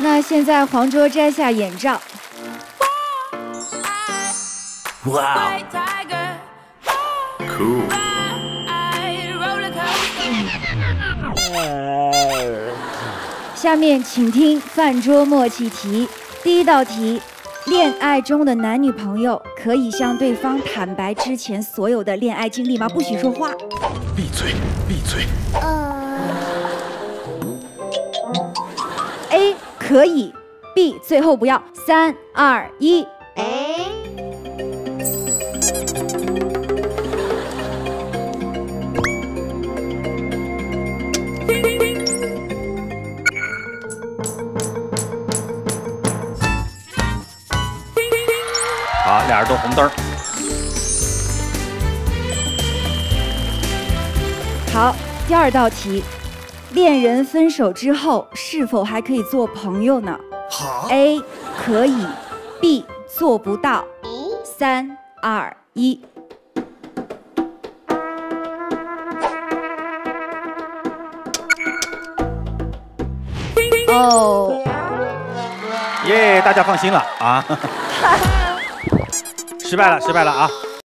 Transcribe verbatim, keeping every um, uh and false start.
那现在黄卓摘下眼罩。 哇 ，cool。 下面请听饭桌默契题。第一道题：恋爱中的男女朋友可以向对方坦白之前所有的恋爱经历吗？不许说话。 闭嘴，闭嘴。 呃。A 可以 ，B 最后不要。三二一。 好，俩人都红灯。 好，第二道题，恋人分手之后是否还可以做朋友呢？ 好 ，A 可以 ，B 做不到。三二一。哦。 耶，大家放心了啊！失败了，失败了啊！